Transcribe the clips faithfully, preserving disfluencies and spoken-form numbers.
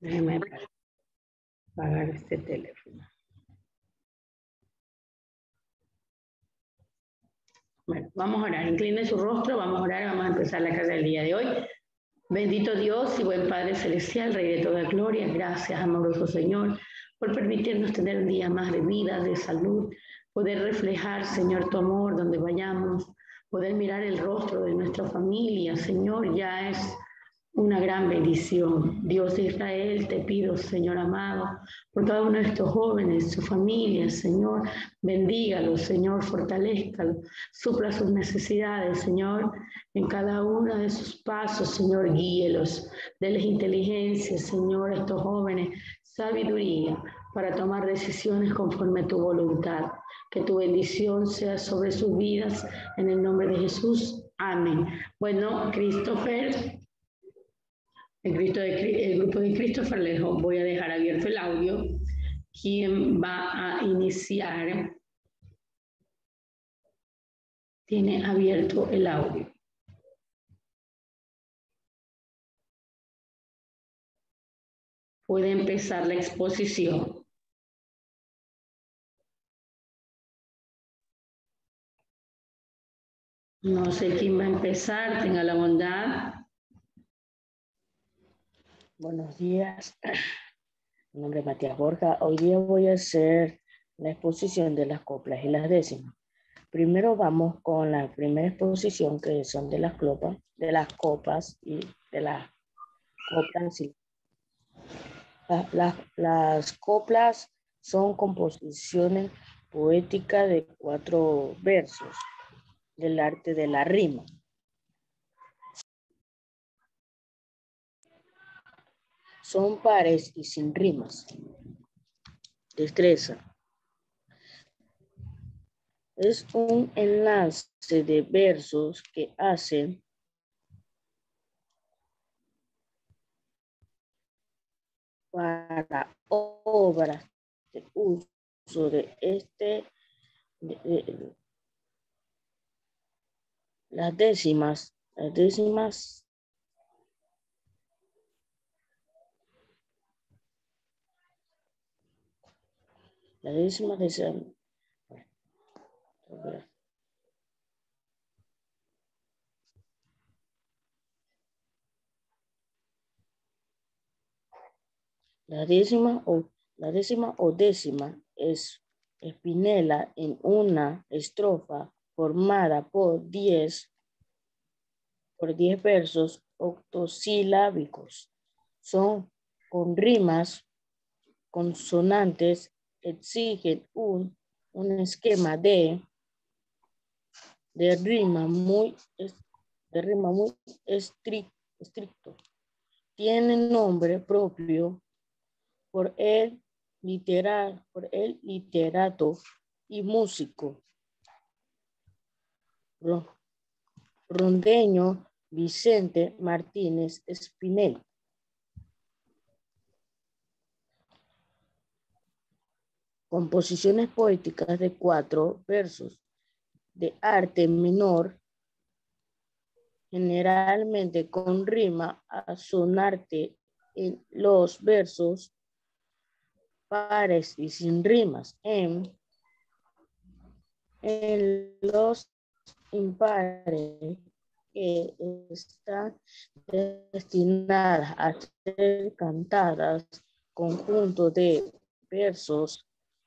Déjeme apagar este teléfono. Bueno, vamos a orar. Incline su rostro, vamos a orar, vamos a empezar la clase del día de hoy. Bendito Dios y buen Padre Celestial, Rey de toda gloria, gracias, amoroso Señor, por permitirnos tener un día más de vida, de salud, poder reflejar, Señor, tu amor donde vayamos, poder mirar el rostro de nuestra familia, Señor, ya es una gran bendición. Dios de Israel, te pido, Señor amado, por cada uno de estos jóvenes, su familia, Señor, bendígalos, Señor, fortalézcalos, supla sus necesidades, Señor, en cada uno de sus pasos, Señor, guíelos, déles inteligencia, Señor, a estos jóvenes, sabiduría para tomar decisiones conforme a tu voluntad. Que tu bendición sea sobre sus vidas, en el nombre de Jesús. Amén. Bueno, Christopher, el, Cristo de, el grupo de Christopher, les voy a dejar abierto el audio. ¿Quién va a iniciar? Tiene abierto el audio. Puede empezar la exposición. No sé quién va a empezar, tenga la bondad. Buenos días, mi nombre es Matías Borja. Hoy día voy a hacer la exposición de las coplas y las décimas. Primero vamos con la primera exposición, que son de las copas, de las copas y de las coplas. Las, las, las coplas son composiciones poéticas de cuatro versos del arte de la rima. Son pares y sin rimas. Destreza. Es un enlace de versos que hacen para obras de uso de este, de, de, las décimas, las décimas Las décimas de esa, la décima o la décima o décima es espinela en una estrofa formada por diez por diez versos octosilábicos. Son con rimas consonantes, exigen un, un esquema de de rima muy, de rima muy estricto. Tiene nombre propio por el, literal, por el literato y músico rondeño Vicente Martínez Espinel. Composiciones poéticas de cuatro versos de arte menor, generalmente con rima asonante en los versos, pares y sin rimas en, en los impares, que están destinadas a ser cantadas, conjunto de versos.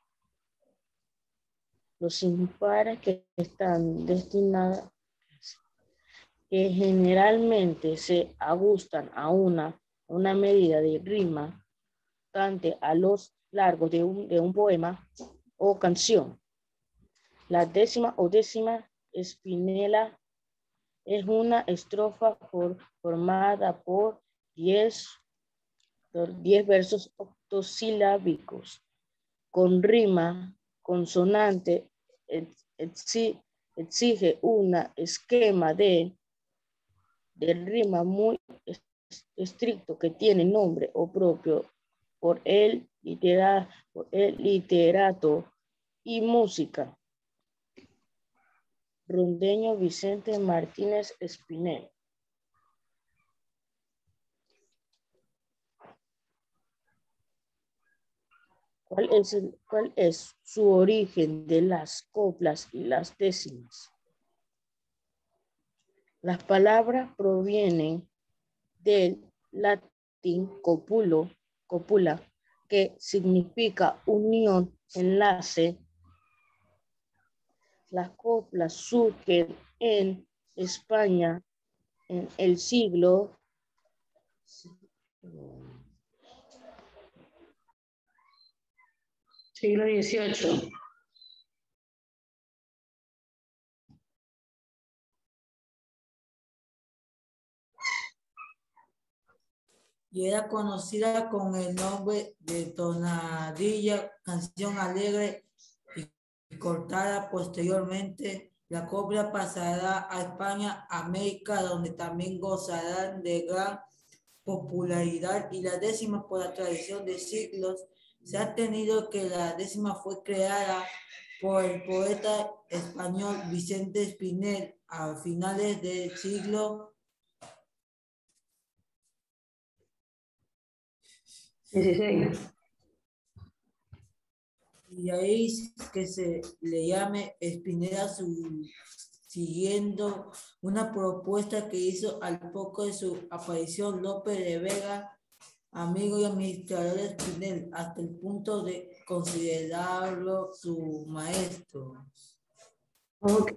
Los impares que están destinados, que generalmente se ajustan a una, una medida de rima, cante a los largos de un, de un poema o canción. La décima o décima espinela es una estrofa por, formada por diez versos octosilábicos con rima consonante, exige un esquema de, de rima muy estricto que tiene nombre o propio por el, litera, por el literato y música. Rondeño Vicente Martínez Espinel. ¿Cuál es, el, ¿Cuál es su origen de las coplas y las décimas? Las palabras provienen del latín copulo, copula, que significa unión, enlace. Las coplas surgen en España en el siglo siglo dieciocho. Y era conocida con el nombre de tonadilla, canción alegre y cortada. Posteriormente, la copla pasará a España, América, donde también gozarán de gran popularidad. Y la décima, por la tradición de siglos, se ha tenido que la décima fue creada por el poeta español Vicente Espinel a finales del siglo dieciséis. Y ahí que se le llame Espinel, su, siguiendo una propuesta que hizo al poco de su aparición López de Vega, amigo y administrador de Espinel, hasta el punto de considerarlo su maestro. Okay.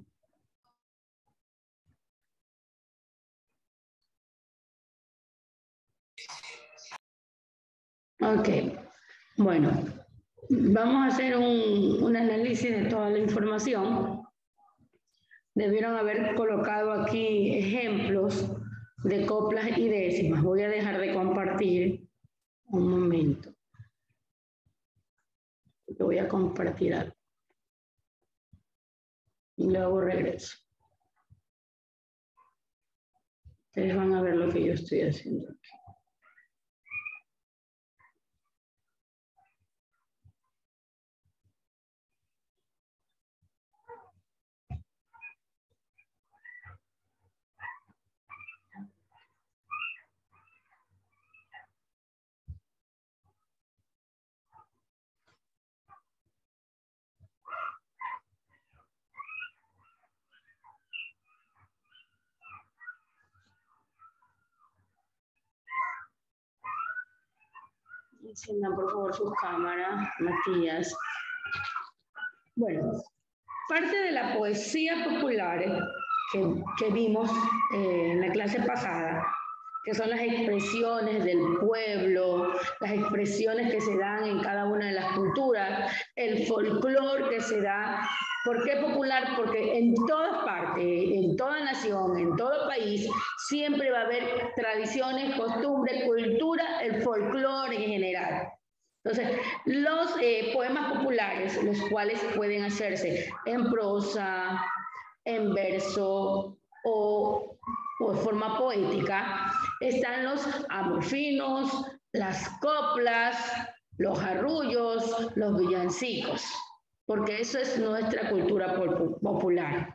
Ok, bueno, vamos a hacer un, un análisis de toda la información. Debieron haber colocado aquí ejemplos de coplas y décimas. Voy a dejar de compartir un momento. Yo voy a compartir algo. Y luego regreso. Ustedes van a ver lo que yo estoy haciendo aquí. Enciendan por favor sus cámaras, Matías. Bueno, parte de la poesía popular que, que vimos eh, en la clase pasada, que son las expresiones del pueblo, las expresiones que se dan en cada una de las culturas, el folclore que se da. ¿Por qué popular? Porque en todas partes, en toda nación, en todo país, siempre va a haber tradiciones, costumbres, cultura, el folclore en general. Entonces, los eh, poemas populares, los cuales pueden hacerse en prosa, en verso o, o de forma poética, están los amorfinos, las coplas, los arrullos, los villancicos, porque eso es nuestra cultura popular.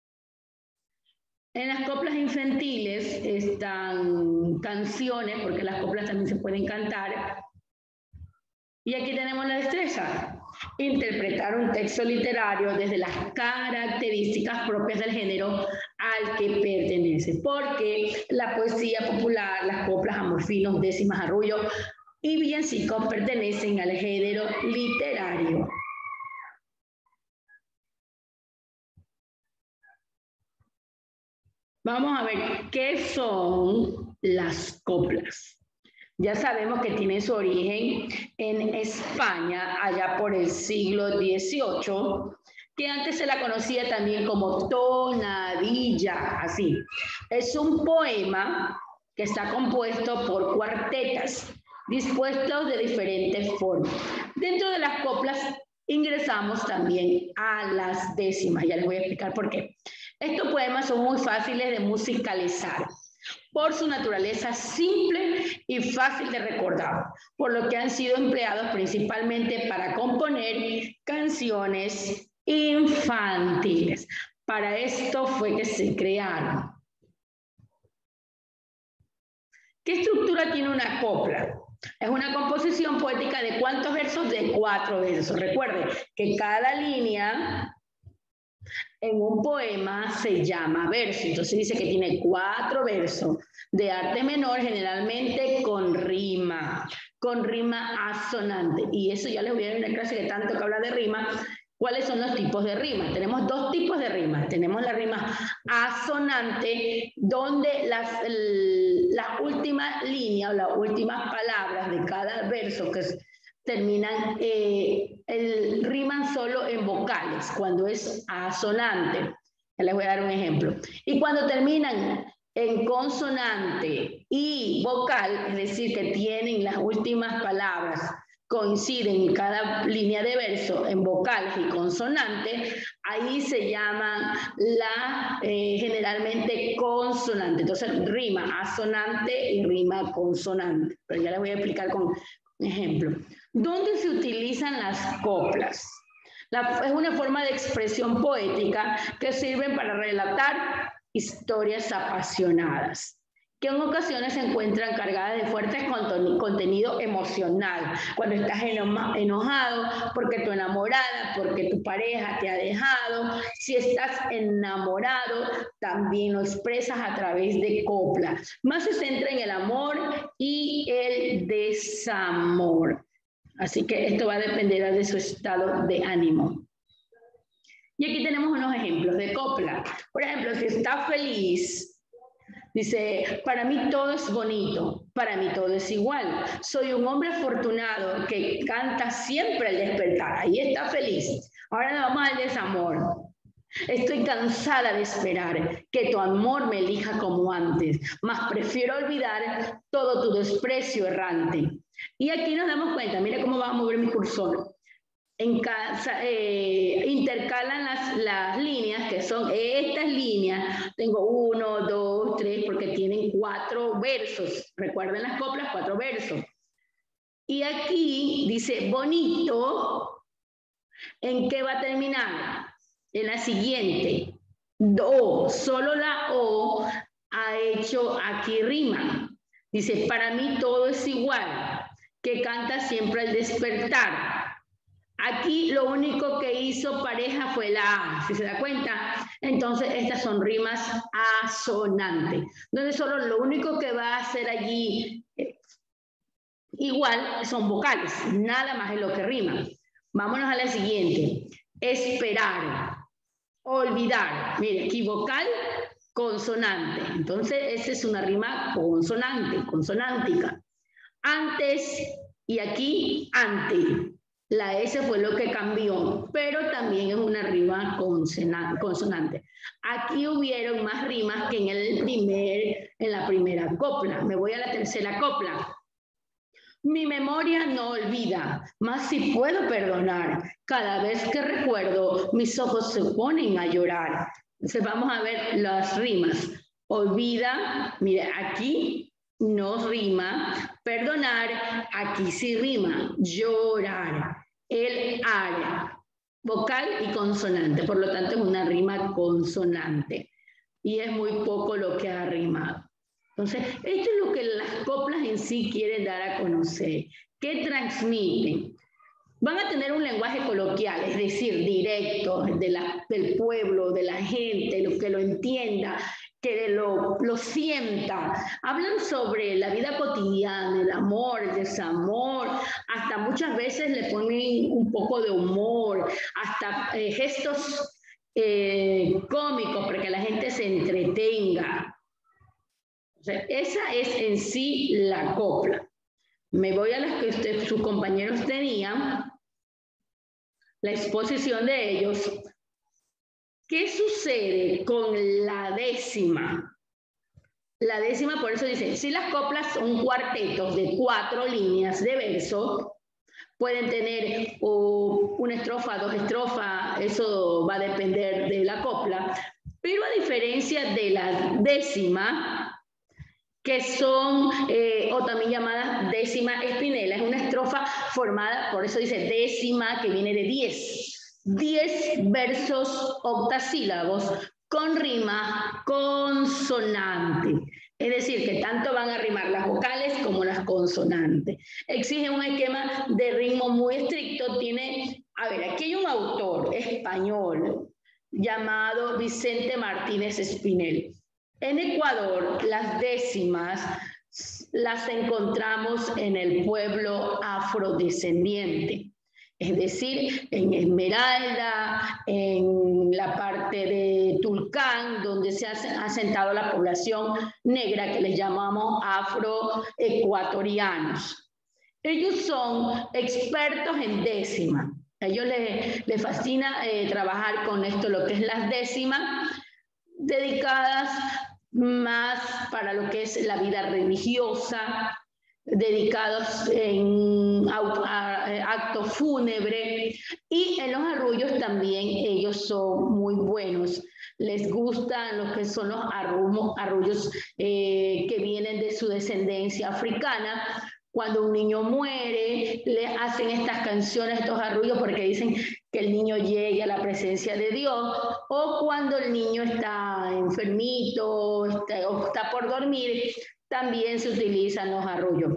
En las coplas infantiles están canciones, porque las coplas también se pueden cantar. Y aquí tenemos la destreza. Interpretar un texto literario desde las características propias del género al que pertenece. Porque la poesía popular, las coplas, amorfinos, décimas, arrullos y villancicos pertenecen al género literario. Vamos a ver qué son las coplas. Ya sabemos que tiene su origen en España, allá por el siglo dieciocho, que antes se la conocía también como tonadilla, así. Es un poema que está compuesto por cuartetas, dispuestos de diferentes formas. Dentro de las coplas ingresamos también a las décimas, ya les voy a explicar por qué. Estos poemas son muy fáciles de musicalizar por su naturaleza simple y fácil de recordar, por lo que han sido empleados principalmente para componer canciones infantiles. Para esto fue que se crearon. ¿Qué estructura tiene una copla? Es una composición poética de ¿cuántos versos? De cuatro versos. Recuerde que cada línea en un poema se llama verso. Entonces dice que tiene cuatro versos de arte menor, generalmente con rima, con rima asonante. Y eso ya les voy a dar una clase que tanto que habla de rima. ¿Cuáles son los tipos de rima? Tenemos dos tipos de rimas. Tenemos la rima asonante, donde las, el, las últimas líneas o las últimas palabras de cada verso que es, terminan, eh, el, riman solo en vocales, cuando es asonante. Les voy a dar un ejemplo. Y cuando terminan en consonante y vocal, es decir, que tienen las últimas palabras, coinciden en cada línea de verso en vocales y consonantes, ahí se llaman la, eh, generalmente consonante. Entonces, rima asonante y rima consonante. Pero ya les voy a explicar con ejemplo. ¿Dónde se utilizan las coplas? La, es una forma de expresión poética que sirven para relatar historias apasionadas, que en ocasiones se encuentran cargadas de fuerte contenido emocional. Cuando estás enojado porque tu enamorada, porque tu pareja te ha dejado, si estás enamorado, también lo expresas a través de copla. Más se centra en el amor y el desamor. Así que esto va a depender de su estado de ánimo. Y aquí tenemos unos ejemplos de copla. Por ejemplo, si está feliz, dice, para mí todo es bonito, para mí todo es igual. Soy un hombre afortunado que canta siempre al despertar. Ahí está feliz. Ahora nos vamos al desamor. Estoy cansada de esperar que tu amor me elija como antes, mas prefiero olvidar todo tu desprecio errante. Y aquí nos damos cuenta, mira cómo va a mover mi cursor. En casa, eh, intercalan las, las líneas, que son estas líneas. Tengo uno, dos, tres, porque tienen cuatro versos. Recuerden las coplas, cuatro versos. Y aquí dice bonito. ¿En qué va a terminar? En la siguiente. Do, solo la O ha hecho aquí rima. Dice, para mí todo es igual, que canta siempre al despertar. Aquí lo único que hizo pareja fue la A, si se da cuenta. Entonces estas son rimas asonantes, donde solo lo único que va a hacer allí eh, igual son vocales, nada más es lo que rima. Vámonos a la siguiente. Esperar, olvidar. Mire, aquí vocal, consonante. Entonces esa es una rima consonante, consonántica. Antes y aquí ante. La S fue lo que cambió, pero también es una rima consonante. Aquí hubieron más rimas que en, el primer, en la primera copla. Me voy a la tercera copla. Mi memoria no olvida, mas si puedo perdonar. Cada vez que recuerdo, mis ojos se ponen a llorar. Entonces vamos a ver las rimas. Olvida, mire, aquí no rima. Perdonar, aquí sí rima. Llorar. El área, vocal y consonante, por lo tanto es una rima consonante y es muy poco lo que ha rimado. Entonces, esto es lo que las coplas en sí quieren dar a conocer. ¿Qué transmiten? Van a tener un lenguaje coloquial, es decir, directo, de la, del pueblo, de la gente, lo que lo entienda, que lo, lo sienta. Hablan sobre la vida cotidiana, el amor, el desamor, hasta muchas veces le ponen un poco de humor, hasta eh, gestos eh, cómicos para que la gente se entretenga. O sea, esa es en sí la copla. Me voy a las que usted, sus compañeros tenían, la exposición de ellos. ¿Qué sucede con la décima? La décima, por eso dice, si las coplas son cuartetos de cuatro líneas de verso, pueden tener oh, una estrofa, dos estrofas, eso va a depender de la copla, pero a diferencia de la décima, que son, eh, o también llamadas décima espinela, es una estrofa formada, por eso dice décima, que viene de diez. diez versos octasílabos con rima consonante. Es decir, que tanto van a rimar las vocales como las consonantes. Exige un esquema de ritmo muy estricto. Tiene, a ver, aquí hay un autor español llamado Vicente Martínez Espinel. En Ecuador, las décimas las encontramos en el pueblo afrodescendiente. Es decir, en Esmeralda, en la parte de Tulcán, donde se ha asentado la población negra que les llamamos afroecuatorianos. Ellos son expertos en décima. A ellos les, les fascina eh, trabajar con esto, lo que es las décimas, dedicadas más para lo que es la vida religiosa, dedicados en acto fúnebre, y en los arrullos también ellos son muy buenos. Les gustan lo que son los arrullos, arrullos eh, que vienen de su descendencia africana. Cuando un niño muere, le hacen estas canciones, estos arrullos, porque dicen que el niño llegue a la presencia de Dios, o cuando el niño está enfermito está, o está por dormir, también se utilizan los arrullos.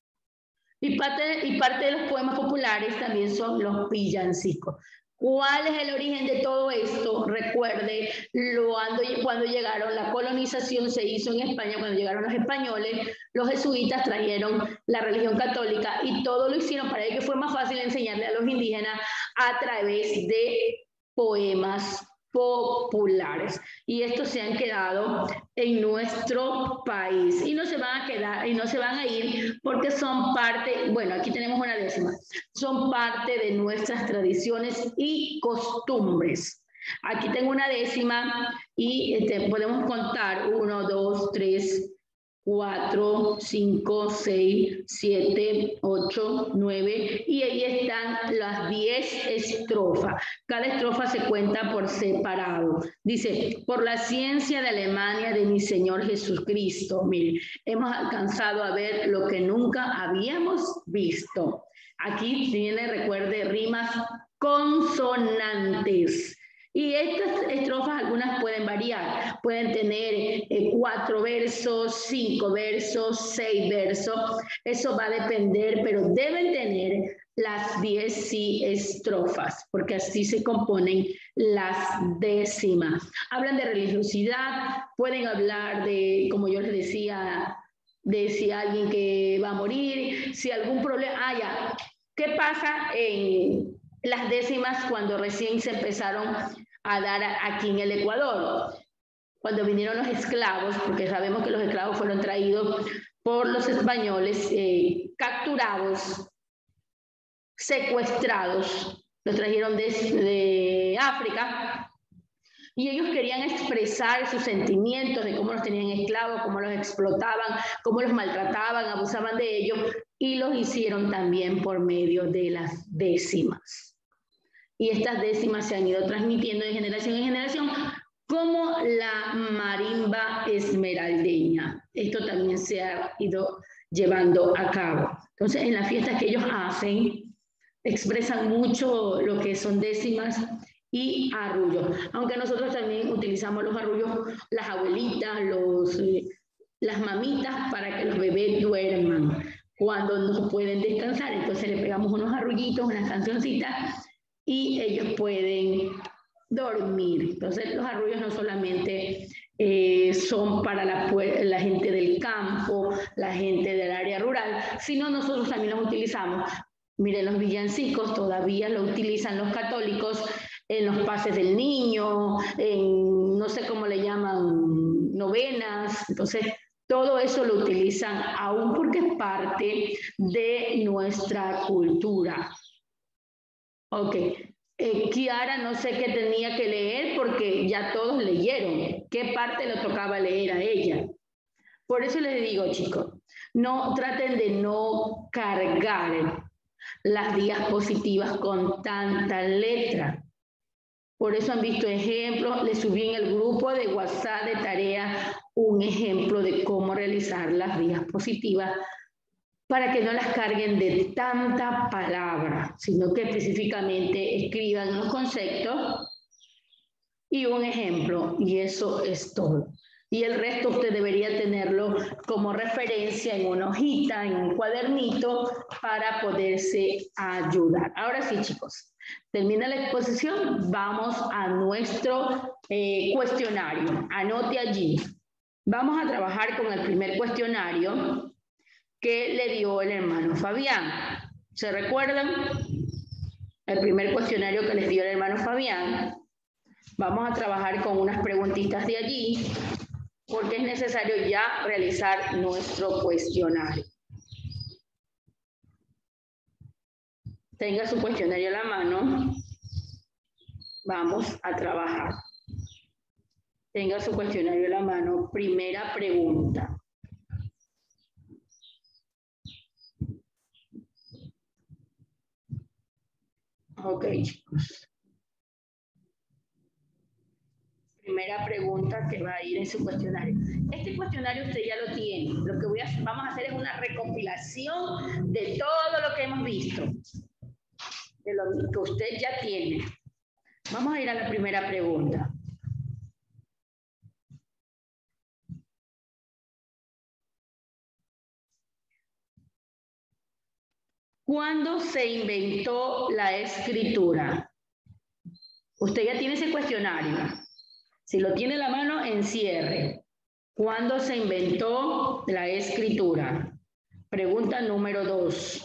Y parte, y parte de los poemas populares también son los villancicos. ¿Cuál es el origen de todo esto? Recuerde, lo ando, cuando llegaron, la colonización se hizo en España, cuando llegaron los españoles, los jesuitas trajeron la religión católica y todo lo hicieron para que fue más fácil enseñarle a los indígenas a través de poemas populares, y estos se han quedado en nuestro país y no se van a quedar y no se van a ir porque son parte, bueno, aquí tenemos una décima, son parte de nuestras tradiciones y costumbres. Aquí tengo una décima y este, podemos contar uno, dos, tres, cuatro, cinco, seis, siete, ocho, nueve, y ahí están las diez estrofas. Cada estrofa se cuenta por separado. Dice, por la ciencia de Alemania de mi Señor Jesucristo. Miren, hemos alcanzado a ver lo que nunca habíamos visto. Aquí viene, recuerde, rimas consonantes. Y estas estrofas algunas pueden variar, pueden tener eh, cuatro versos, cinco versos, seis versos, eso va a depender, pero deben tener las diez sí estrofas, porque así se componen las décimas. Hablan de religiosidad, pueden hablar de, como yo les decía, de si alguien que va a morir, si algún problema haya. ¿Qué pasa en las décimas cuando recién se empezaron a dar aquí en el Ecuador? Cuando vinieron los esclavos, porque sabemos que los esclavos fueron traídos por los españoles, eh, capturados, secuestrados, los trajeron de, de África, y ellos querían expresar sus sentimientos de cómo los tenían esclavos, cómo los explotaban, cómo los maltrataban, abusaban de ellos, y los hicieron también por medio de las décimas. Y estas décimas se han ido transmitiendo de generación en generación, como la marimba esmeraldeña. Esto también se ha ido llevando a cabo. Entonces, en las fiestas que ellos hacen, expresan mucho lo que son décimas y arrullos. Aunque nosotros también utilizamos los arrullos, las abuelitas, los, las mamitas, para que los bebés duerman cuando no pueden descansar. Entonces le pegamos unos arrullitos, unas cancioncitas, y ellos pueden dormir. Entonces los arrullos no solamente eh, son para la, la gente del campo, la gente del área rural, sino nosotros también los utilizamos. Miren, los villancicos todavía lo utilizan los católicos en los pases del niño, en no sé cómo le llaman, novenas. Entonces todo eso lo utilizan aún porque es parte de nuestra cultura. Ok, eh, Kiara no sé qué tenía que leer porque ya todos leyeron. ¿Qué parte le tocaba leer a ella? Por eso les digo, chicos, no traten de no cargar las diapositivas con tanta letra. Por eso han visto ejemplos. Les subí en el grupo de WhatsApp de tarea un ejemplo de cómo realizar las diapositivas para que no las carguen de tanta palabra, sino que específicamente escriban los conceptos y un ejemplo, y eso es todo. Y el resto usted debería tenerlo como referencia en una hojita, en un cuadernito, para poderse ayudar. Ahora sí, chicos, termina la exposición, vamos a nuestro eh, cuestionario. Anote allí. Vamos a trabajar con el primer cuestionario que le dio el hermano Fabián. ¿Se recuerdan? El primer cuestionario que les dio el hermano Fabián. Vamos a trabajar con unas preguntitas de allí, porque es necesario ya realizar nuestro cuestionario. Tenga su cuestionario a la mano. Vamos a trabajar. Tenga su cuestionario a la mano. Primera pregunta. Ok, chicos. Primera pregunta que va a ir en su cuestionario. Este cuestionario usted ya lo tiene. Lo que voy a, vamos a hacer es una recopilación de todo lo que hemos visto. De lo que usted ya tiene. Vamos a ir a la primera pregunta. ¿Cuándo se inventó la escritura? Usted ya tiene ese cuestionario. Si lo tiene en la mano, encierre. ¿Cuándo se inventó la escritura? Pregunta número dos.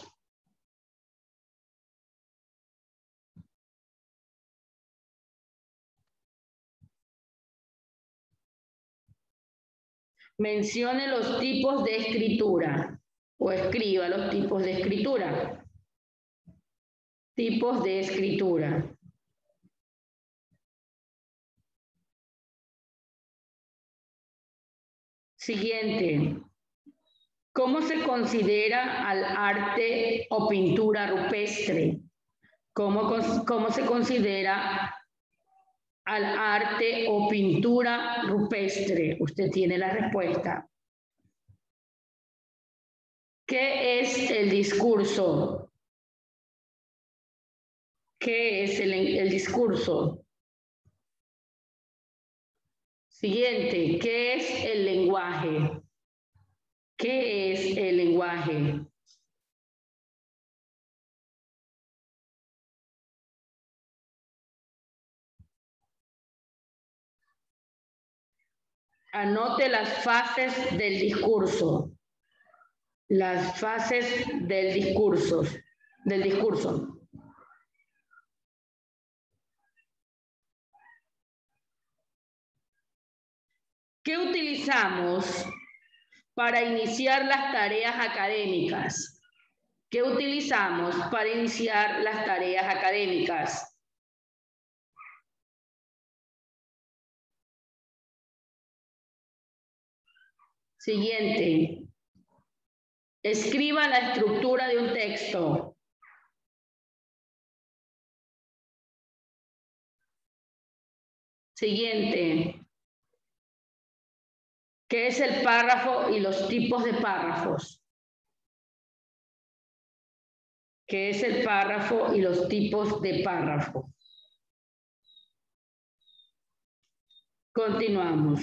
Mencione los tipos de escritura o escriba los tipos de escritura. Tipos de escritura. Siguiente. ¿Cómo se considera al arte o pintura rupestre? ¿Cómo, cómo se considera al arte o pintura rupestre? Usted tiene la respuesta. ¿Qué es el discurso? ¿Qué es el, el discurso? Siguiente, ¿qué es el lenguaje? ¿Qué es el lenguaje? Anote las fases del discurso. Las fases del discurso. Del discurso. ¿Qué utilizamos para iniciar las tareas académicas? ¿Qué utilizamos para iniciar las tareas académicas? Siguiente. Escriba la estructura de un texto. Siguiente. ¿Qué es el párrafo y los tipos de párrafos? ¿Qué es el párrafo y los tipos de párrafo? Continuamos.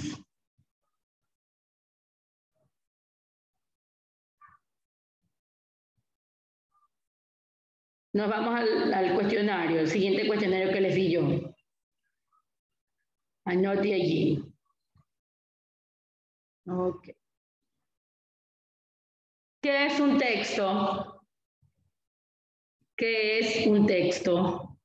Nos vamos al, al cuestionario, el siguiente cuestionario que les di yo. Anote allí. Ok. ¿Qué es un texto? ¿Qué es un texto?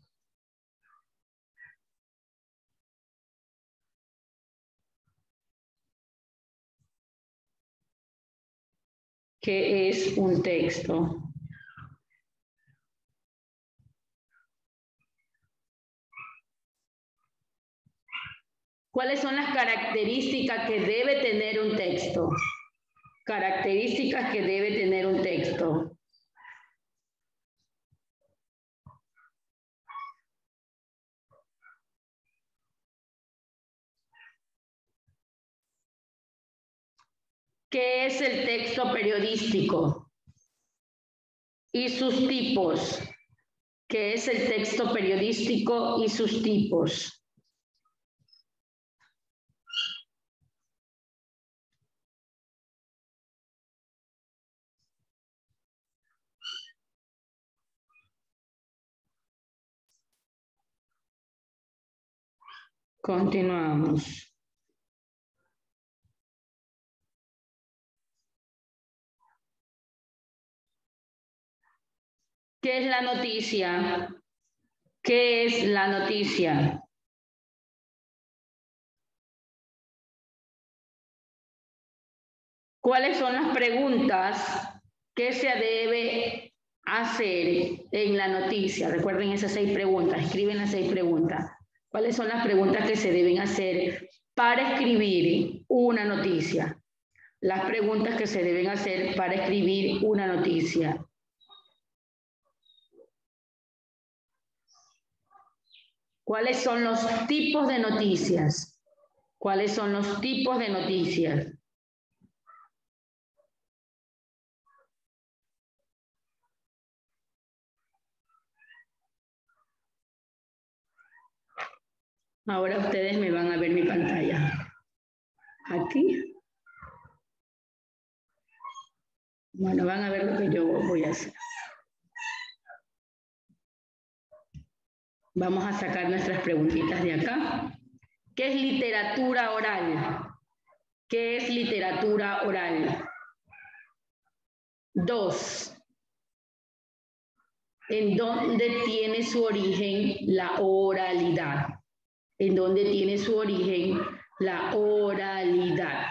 ¿Qué es un texto? ¿Cuáles son las características que debe tener un texto? Características que debe tener un texto. ¿Qué es el texto periodístico? Y sus tipos. ¿Qué es el texto periodístico y sus tipos? Continuamos. ¿Qué es la noticia? ¿Qué es la noticia? ¿Cuáles son las preguntas que se debe hacer en la noticia? Recuerden esas seis preguntas, escriben las seis preguntas. ¿Cuáles son las preguntas que se deben hacer para escribir una noticia? Las preguntas que se deben hacer para escribir una noticia. ¿Cuáles son los tipos de noticias? ¿Cuáles son los tipos de noticias? Ahora ustedes me van a ver mi pantalla. Aquí. Bueno, van a ver lo que yo voy a hacer. Vamos a sacar nuestras preguntitas de acá. ¿Qué es literatura oral? ¿Qué es literatura oral? Dos. ¿En dónde tiene su origen la oralidad? ¿En dónde tiene su origen la oralidad?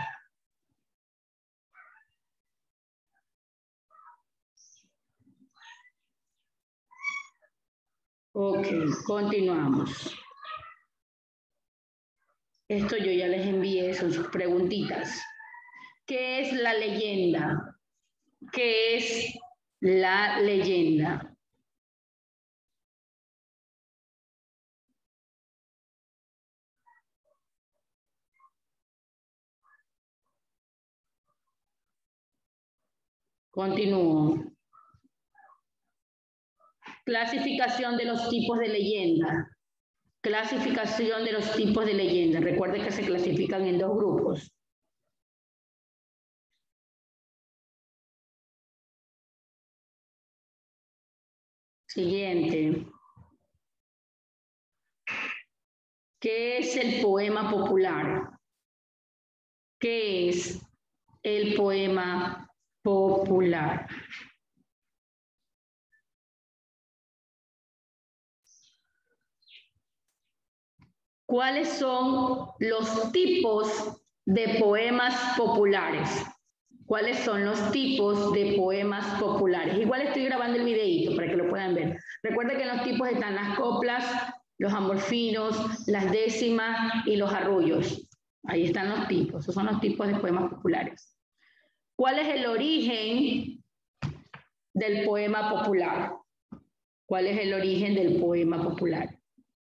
Ok, continuamos. Esto yo ya les envié, son sus preguntitas. ¿Qué es la leyenda? ¿Qué es la leyenda? Continúo. Clasificación de los tipos de leyenda. Clasificación de los tipos de leyenda. Recuerde que se clasifican en dos grupos. Siguiente. ¿Qué es el poema popular? ¿Qué es el poema popular? ¿Cuáles son los tipos de poemas populares? ¿Cuáles son los tipos de poemas populares? Igual estoy grabando el videíto para que lo puedan ver. Recuerden que en los tipos están las coplas, los amorfinos, las décimas y los arrullos. Ahí están los tipos. Esos son los tipos de poemas populares. ¿Cuál es el origen del poema popular? ¿Cuál es el origen del poema popular?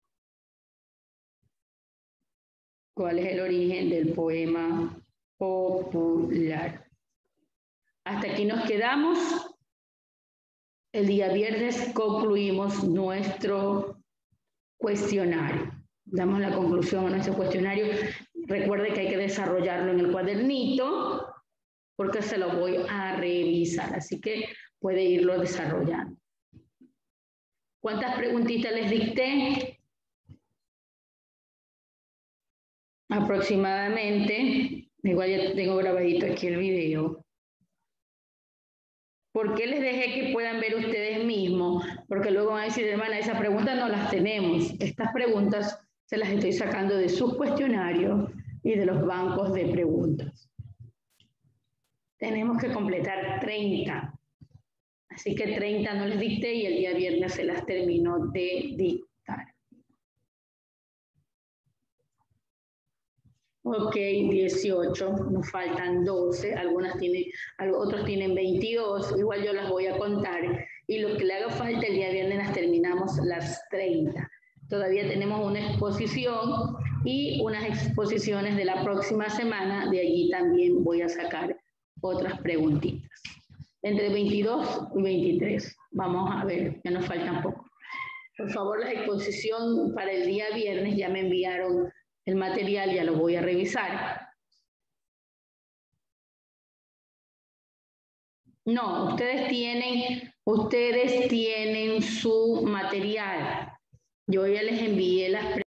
¿Cuál es el origen del poema popular? Hasta aquí nos quedamos. El día viernes concluimos nuestro cuestionario. Damos la conclusión a nuestro cuestionario. Recuerde que hay que desarrollarlo en el cuadernito porque se lo voy a revisar. Así que puede irlo desarrollando. ¿Cuántas preguntitas les dicté? Aproximadamente, igual ya tengo grabadito aquí el video. ¿Por qué les dejé que puedan ver ustedes mismos? Porque luego van a decir, hermana, esas preguntas no las tenemos. Estas preguntas se las estoy sacando de sus cuestionarios y de los bancos de preguntas. Tenemos que completar treinta. Así que treinta no les dicté y el día viernes se las terminó de dictar. Ok, dieciocho, nos faltan doce, algunas tienen, otros tienen veintidós, igual yo las voy a contar y lo que le haga falta el día viernes las terminamos las treinta. Todavía tenemos una exposición y unas exposiciones de la próxima semana, de allí también voy a sacar otras preguntitas. Entre veintidós y veintitrés, vamos a ver, ya nos faltan poco. Por favor, la exposición para el día viernes ya me enviaron el material, ya lo voy a revisar. No, ustedes tienen, ustedes tienen su material. Yo ya les envié las preguntas.